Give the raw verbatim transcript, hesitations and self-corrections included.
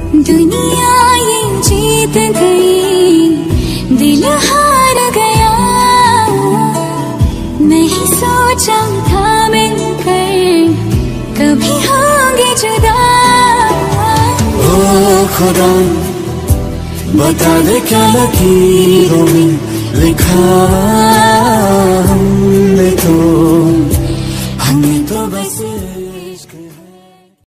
दुनिया ये जीत गई, दिल हार गया। नहीं सोचा था मिलकर कभी होंगे जुदा। ओ खुदा बता दे क्या लकीरों में लिखा हमने तो।